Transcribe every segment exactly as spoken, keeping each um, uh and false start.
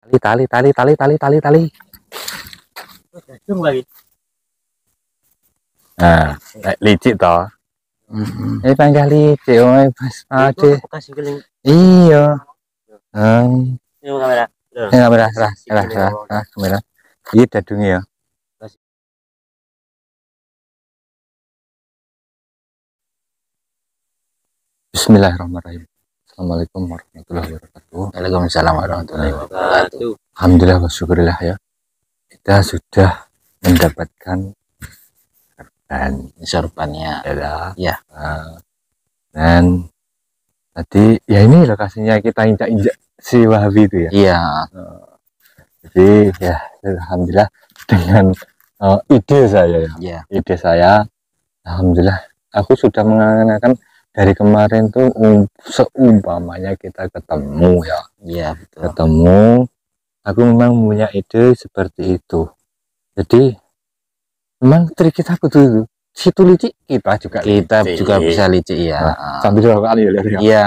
Tali tali tali tali tali tali. lagi. Nah, licik toh. Mm-hmm. Ini panggah licik, oi pas aja. Iya. Hai. Ini kamera. Ini kamera, rah, rah, rah, rah, kamera. Iya dadungnya ya. Bismillahirrahmanirrahim. Assalamualaikum warahmatullahi wabarakatuh. Waalaikumsalam warahmatullahi wabarakatuh. Alhamdulillah wa syukurillah ya. Kita sudah mendapatkan sorban. Sorbannya. Ya. Ya. Uh, dan tadi ya ini lokasinya kita injak-injak si Wahabi itu ya. Iya. Uh, jadi ya alhamdulillah dengan uh, ide saya ya. Ya. Ide saya alhamdulillah aku sudah mengangan-angan dari kemarin tuh um, seumpamanya kita ketemu ya. Iya, betul. Ketemu, aku memang punya ide seperti itu. Jadi memang trik kita kudu situ licik, kita juga kita licik. juga bisa licik ya. Nah, sambil rokokan ya, ya. Iya.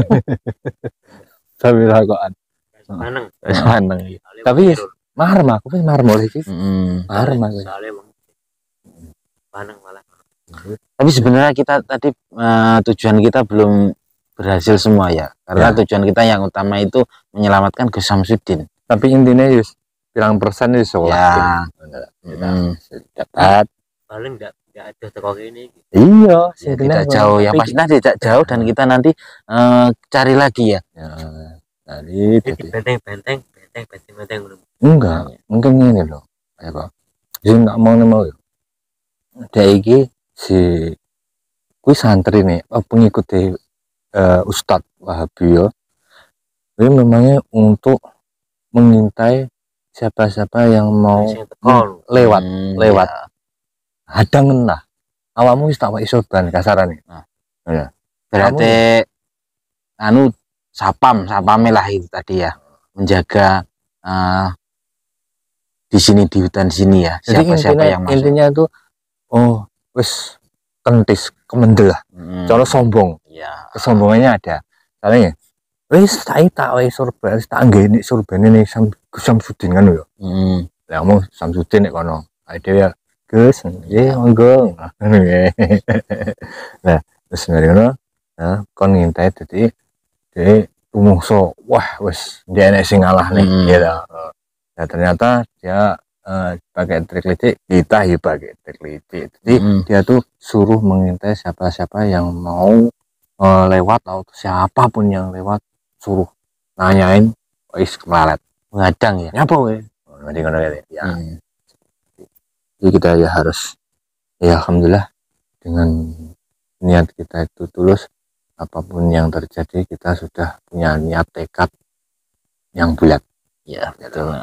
Sambil rokokan. Paneng, paneng. Tapi marah aku pun marah mulai sih. Mm. Marah aku. Paneng malah. Tapi sebenarnya kita tadi uh, tujuan kita belum berhasil semua ya, karena ya. Tujuan kita yang utama itu menyelamatkan Gus Samsudin. Tapi intinya Yus, bilang persen itu soal ya. Hmm. Dapat. Paling enggak enggak ada toko ini. Iya, ya, tidak jauh. Yang pasti nanti tidak jauh dan kita nanti uh, cari lagi ya. Ya. Tadi benteng benteng benteng benteng benteng enggak, mungkin ini loh. Ayo Pak. Jadi enggak mau nih mau. Ada iki si kui santri nih, oh, pengikuti uh, Ustadz Wahabi ya. Ini memangnya untuk mengintai siapa-siapa yang mau hmm, lewat hmm, lewat ya. Hadangen lah awamu wis tak wae sorban kasarane. Nah, ya. Berarti kamu, anu sapam sapame lah itu tadi ya, menjaga uh, di sini di hutan sini ya. Siapa-siapa yang masuk. Intinya itu oh wis kentis kemendel lah. Hmm. Cara sombong. Ya. Kesombongannya ada. Soalnya wis tak tak wae sorban, tak nggene sorban ini Sam Samsudin kan yo. Heeh. Hmm. Lah mau Samsudin nek kono. Ae ya Gus, nggih monggo. Nah, terus ngono, nah kon ngintai dadi dhewe rumangsa wah wis dia enek sing ngalah nih hmm. gitu. Nah, ternyata dia uh, pakai trik licik, kita ya pakai trik licik. Jadi hmm. dia tuh suruh mengintai siapa-siapa yang mau uh, lewat atau siapapun yang lewat suruh nanyain wis kemalet ngadang ya. Nyapa we? Nanti ngono ya. Hmm. Jadi kita ya harus ya alhamdulillah dengan niat kita itu tulus, apapun yang terjadi kita sudah punya niat tekad yang bulat. Ya betul.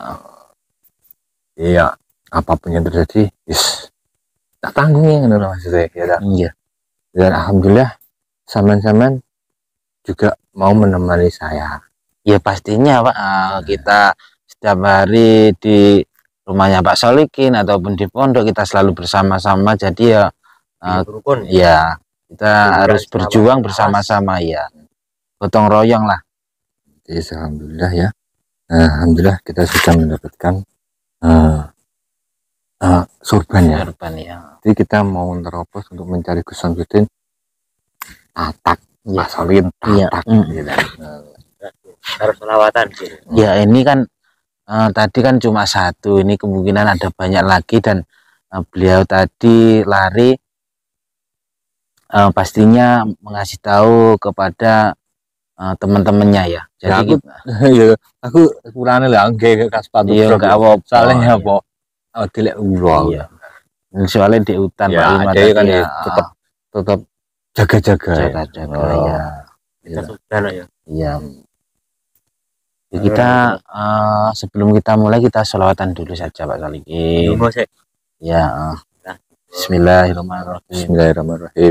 Iya, apapun yang terjadi, is tak tanggungnya ngono maksudnya ya. Iya. Dan alhamdulillah saman-saman juga mau menemani saya. Ya pastinya Pak, uh, kita setiap hari di rumahnya Pak Solikin ataupun di pondok kita selalu bersama-sama, jadi ya uh, rukun ya kita Berjuang harus berjuang bersama-sama ya, gotong royong lah. Jadi alhamdulillah ya, nah, alhamdulillah kita sudah mendapatkan uh, uh, sorban ya. Sorban ya. Jadi kita mau terobos untuk mencari Gus Samsudin tatak ya. Pak Solikin tatak ya. Gitu. Nah, harus selawatan ya. Ini kan Uh, tadi kan cuma satu, ini kemungkinan ada banyak lagi dan uh, beliau tadi lari uh, pastinya mengasih tahu kepada uh, teman-temannya ya. Jadi ya, aku, kita, ya, aku kurangnya lah nggak kasih sepatu iya, nggak apa-apa. Soalnya apa? Oh, dilek uang. Iya. Soalnya di hutan ya, Pak jadi kan ya, tetap tetap jaga-jaga. Jaga-jaga ya. ya. Kita sudah ya. Iya. Jadi kita uh, sebelum kita mulai kita sholawatan dulu saja Pak Solikin. Ya. Uh. Bismillahirrahmanirrahim. Bismillahirrahmanirrahim.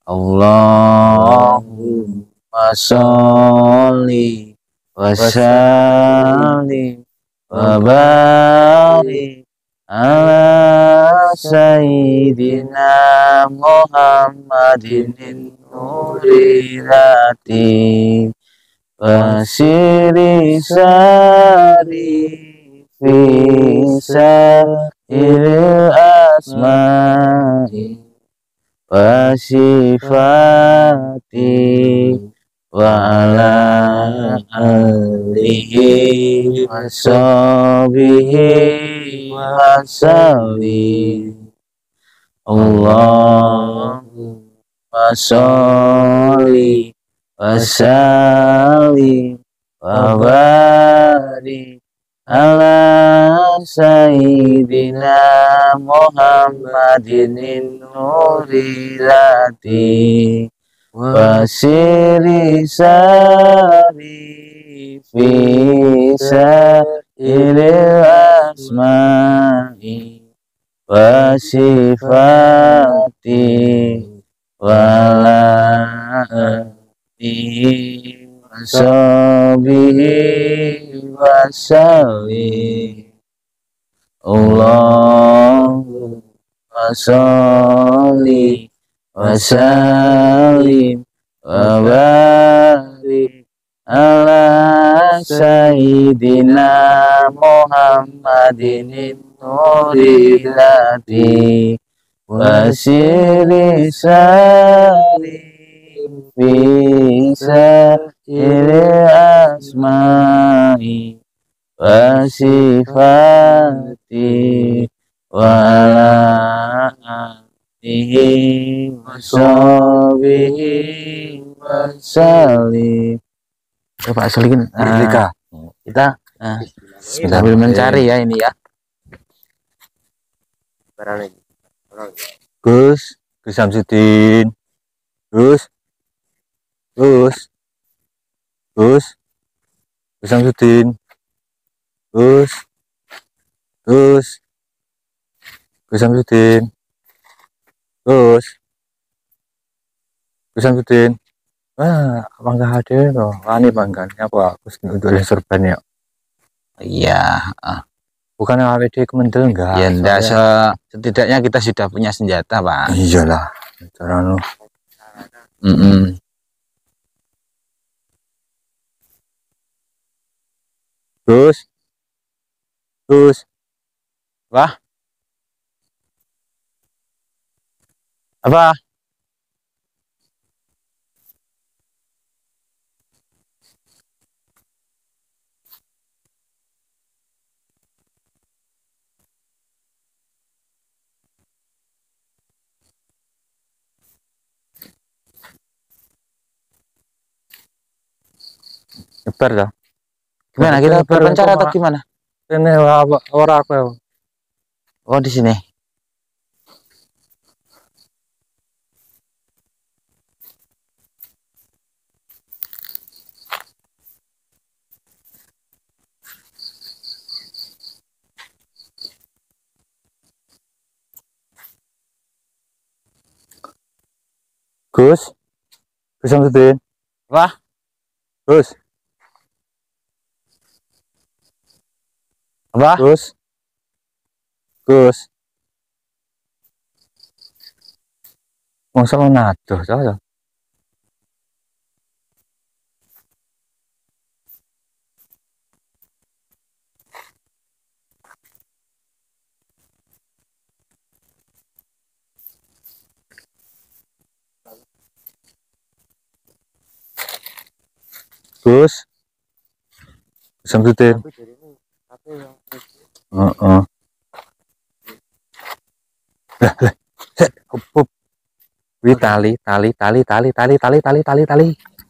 Allahumma sholli wa sallim wa barik ala sayyidina Muhammadin nuril hati Basiri sari bisa il asma'i wasifati wa ala alihi washabihi wasallim. Allahumma sholli wa sallim wa barik ala sayyidina Muhammadin nurilati wa siri sari bisa ilil asma'i wa sifati wala alihi washabihi wasallim. Allahumma sholli wa sallim wa barik ala sayyidina Muhammadin nurilati wa siri sari bisa ilil asma'i wa sifati wa ala alihi wa sahbihi wa sallim. Coba selikin uh, kita uh, sambil mencari ya ini ya. Gus, Gus Samsudin, Gus, Gus, Gus, Gus Samsudin, Gus, Gus, Gus Samsudin, Gus, Gus Samsudin. Wah, abang nggak hadir loh. Wani banggan apa? Gus untuk sorban ya. Iya. Uh. Bukan A W D Kementerian enggak? Ya enggak, soalnya... setidaknya kita sudah punya senjata, Pak. Iyalah, cara lu. Mm -mm. Gus, Gus, wah, apa? Nyebar dah. Gimana kita berpencar atau gimana? Ini orang apa? Oh di sini. Gus, Gus Samsudin. Wah, Gus. Apa? Gus, Gus. Masa lo naduh, salah. Gus, Samsudin. Heeh. Lah, lah. Hop, hop. Wih, tali, tali, tali, tali, tali, tali, tali, tali, tali.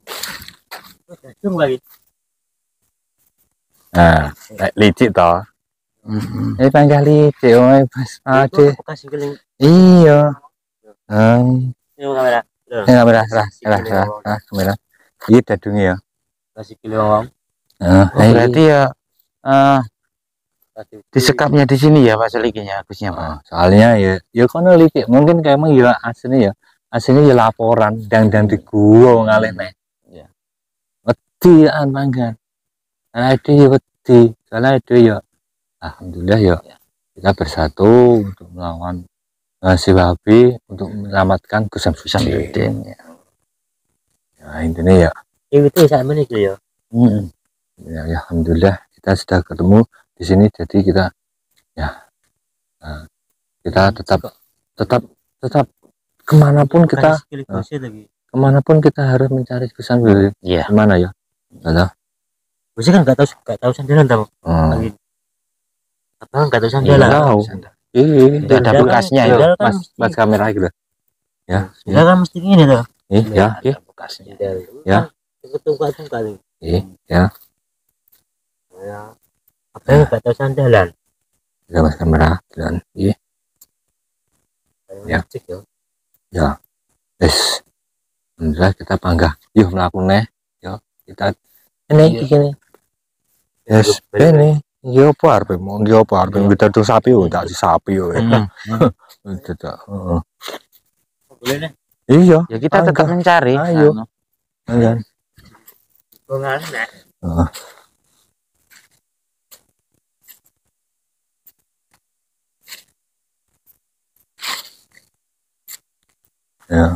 lagi. Nah, licik toh. Mm-hmm. Ini panggil licik, oh, pas ada. Iya. Hmm. Ini kamera. Ini kamera, lah, lah, lah, lah, kamera. Iya, dadungnya ya. Kasih kilo om. Nah, oh, berarti ya uh, disekapnya di sini ya Pak selikinya Gusnya Pak. Oh, soalnya ya ya kono licik mungkin kayak emang ya aslinya ya aslinya ya laporan dan dan di gua ngalih nih ya wedi an manggan karena itu ya wedi karena itu ya alhamdulillah ya kita bersatu untuk melawan uh, si babi untuk menyelamatkan Gus Samsudin ya. Ya intinya ya itu sama nih ya Hmm. Ya, ya alhamdulillah kita sudah ketemu di sini, jadi kita ya nah, kita tetap tetap tetap kemanapun kita nah, kemanapun kita harus mencari kesan dulu ya kemana ya ada gue kan nggak tahu nggak tahu sandalan tahu hmm. apa nggak tahu sandalan tahu iya nggak ada bekasnya ya mas mas kamera gitu ya ya kan mesti ini tuh iya ya bekasnya ya ketukan kali iya ya apa yang nggak tahu sandalan ya mas kamera dan iya ya ya yes alhamdulillah kita bangga yuk melakukannya yuk kita ini gini yes ini yo apa arep mau yo apa arep kita tuh sapi yo tak si sapi yo tidak boleh deh iya ya kita tetap mencari ayo kan ya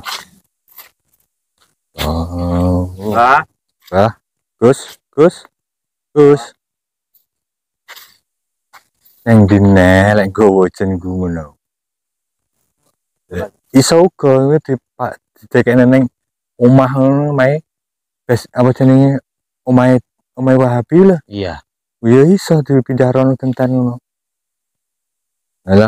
oh wah wah Gus Gus Gus neng dine lek gowo jenengku ngono iso uga di Pak didekekne neng omah ngono mae wis apa jenenge omahe omahe Wahabi lho iya ya iso dipindah rono tenten ngono lha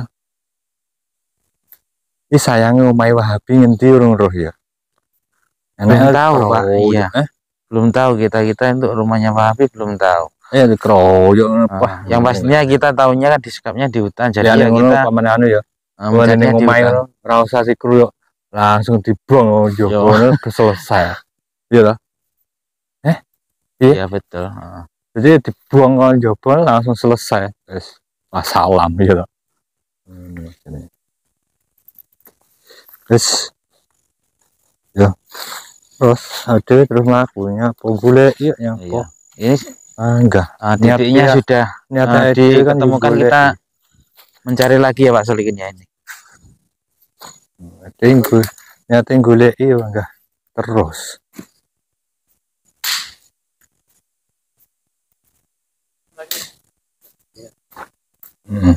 iki sayange omahe Wahabi ngendi urung roh ya belum tahu Pak iya eh? belum tahu kita kita untuk rumahnya Wahabi belum tahu eh dikeroyok nah, yang pastinya kita tahunya kan disekapnya di hutan jadi ya, ya kita paman anu ya mencarinya di hutan ora usah sikroyok langsung dibuang yo ngono selesai iya lah eh iya betul uh. jadi dibuang kan jebol langsung selesai wis salam ya lah terus ya terus ada terus lakunya pogule iya yang iya. Ini ah, enggak uh, titiknya niat sudah niat uh, ditemukan kan kita mencari lagi ya Pak Solikinnya ini tinggu niat golek iya enggak terus hmm.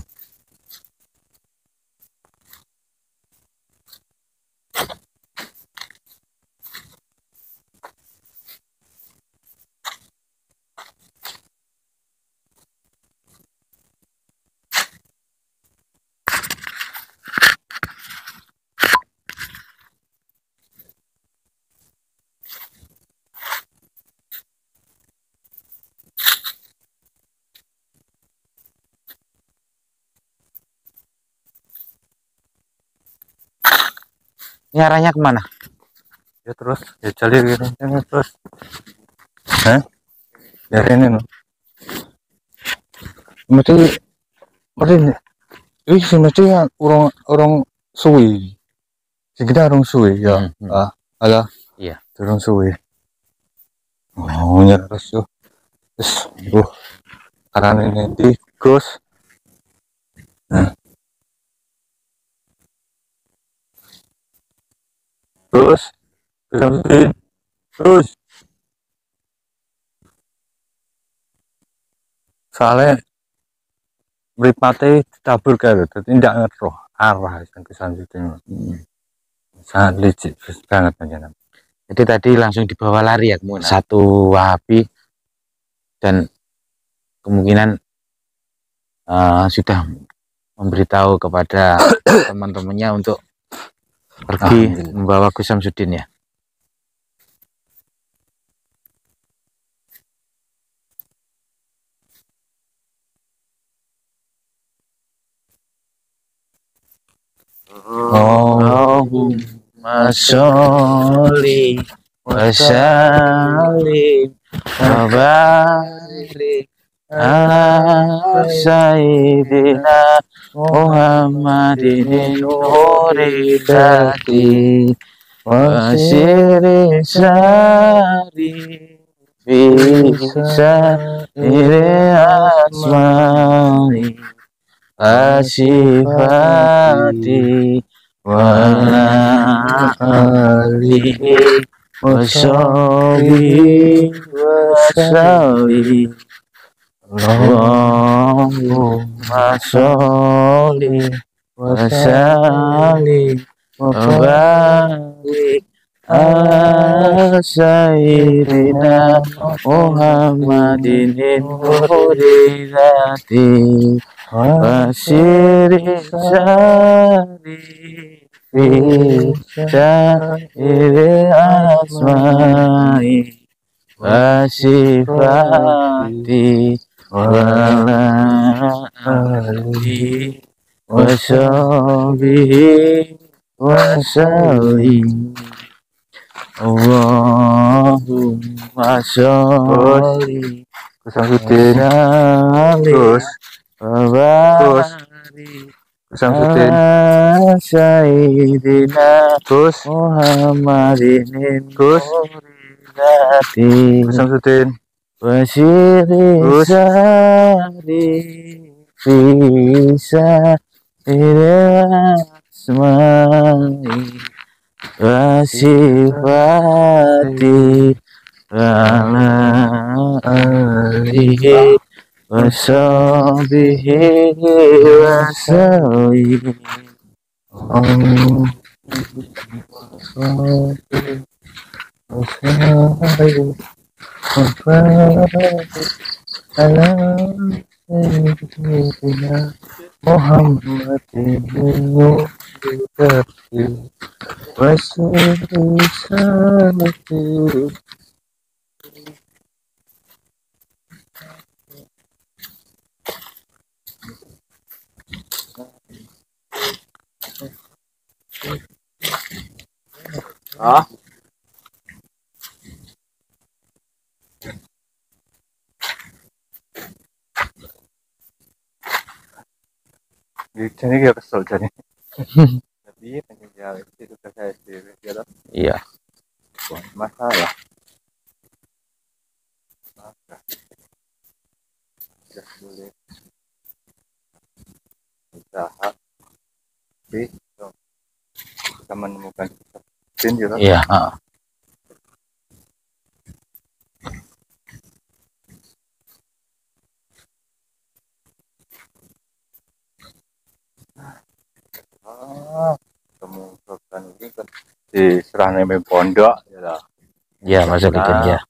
Ini arahnya kemana? Ya terus, ya jalir gitu, ya terus. Hah? Ya ini no. Mesti, mesti, ini sih mesti orang orang suwi. Kita orang suwi ya. Hmm, hmm. Ah, ada. Iya. Orang suwi. Oh, ya terus tuh. Terus, uh, karena ini tikus. Nah. Terus, terus, terus, soalnya mripate ditabur kae, dadi ndak ngeroh arah yang kesan syuting. Hmm. Sangat licik banget panjenengan. Jadi tadi langsung dibawa lari ya kemudian satu Wahabi dan kemungkinan uh, sudah memberitahu kepada teman-temannya untuk pergi ah, membawa Gus Samsudin ya. Allahumma sholli wa sallim wa barik ala sayyidina Muhammadin nuril zati wa sirri sari bisa iri asmai asifati wa alihi wasobi wasali Allahumma sholli wasali wabarik ala sayyidina Muhammadin nuridati wasiri sari syairi asma'i wasifati wala ali washabihi wasallim Allahumma sholli Kesamsuddin. terus Terus. Kesamsuddin. Sayyidina Terus. Muhammadin Terus. nuridati Kesamsuddin. wasiri Terus. sari bisa asma'i wasifati ala alihi washabihi wasallim Muhammadin wassalatu Ah. Jadi gak kesel jadi. Tapi penjara itu sudah saya sendiri, ya toh? Iya. Bukan masalah. Maka sudah boleh usaha, tapi kita menemukan Kesamsuddin, ya toh? Iya, heeh. Ah, kemudian ini kan di serahnya pondok, ya toh? Iya, Mas Solikin ya.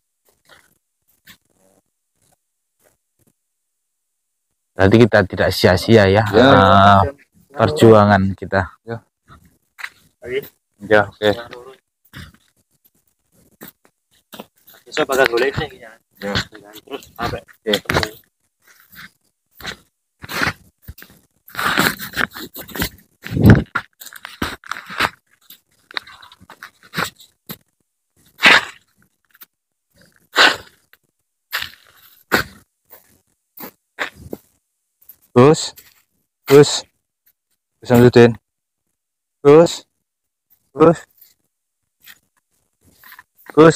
Berarti kita tidak sia-sia ya, Ya. uh, perjuangan kita. Ya, oke. Bisa bakal boleh sih ya. Ya. Terus sampai Oke. Terus, terus, Kesamsuddin, terus, terus, terus.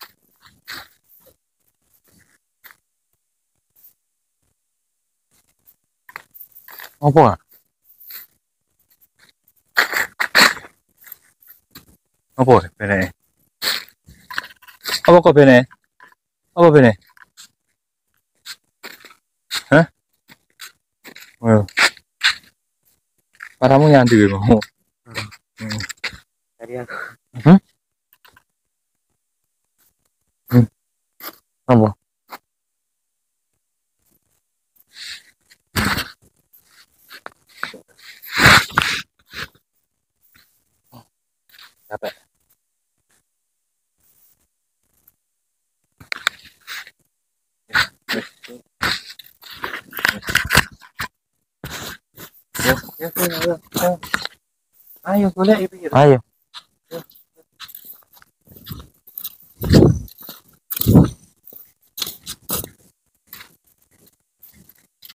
Apa? Apa bene? Apa kok bene? Apa bene? Hah? Oh. Paramu nyanti gue mau. dari aku. Hmm? Hmm. Apa? Capek. Ya, ya, ya, ya. Ayo, boleh ibu. Ayo.